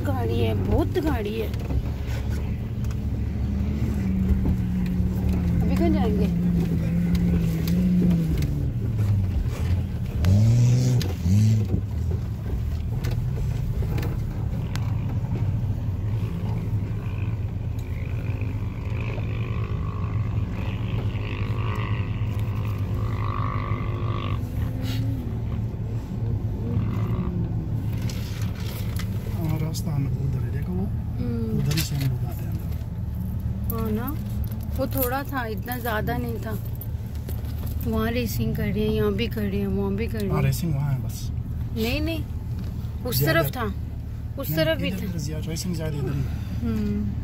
गाड़ी है, बहुत गाड़ी है। अभी कहाँ जाएंगे? रास्ता उधर है, देखो वो उधर ही से हम लोग आते हैं अंदर। हाँ ना, वो थोड़ा था, इतना ज्यादा नहीं था। वहाँ रेसिंग कर रही है, यहाँ भी कर रही है, वहाँ भी कर रही है। रेसिंग वहाँ है बस। नहीं, उस तरफ था, उस तरफ भी था। रेसिंग ज्यादा इधर ही।